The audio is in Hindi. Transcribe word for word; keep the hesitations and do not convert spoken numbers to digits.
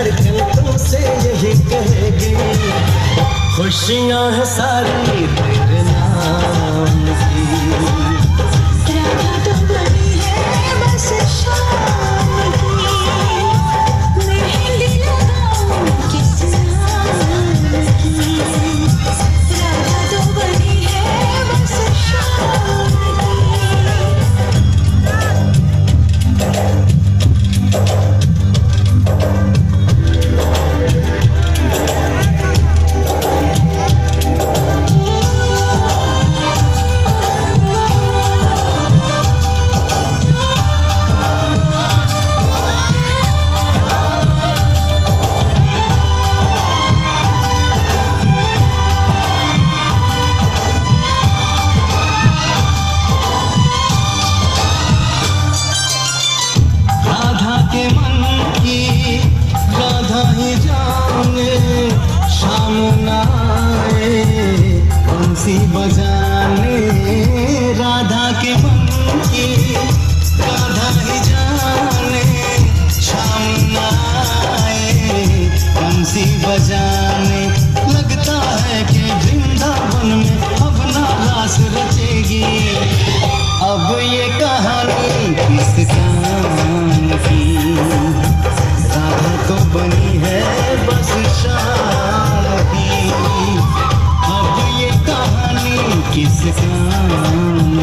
धड़कन तुमसे यही कहेगी, खुशियाँ हैं सारी तेरे नाम की। राधा तो बनी है बस शाम की, मेहंदी लगाऊं किस नाम की। राधा तो बनी है बस शाम की। बंसी बजाने राधा के मन की, राधा ही जाने शाम न आए बंसी बजाने। लगता है कि वृंदावन में अब ना रास रचेगी, अब ये कहानी किस काम की। राधा तो बनी है बस शाम की, अब ये कहानी किस काम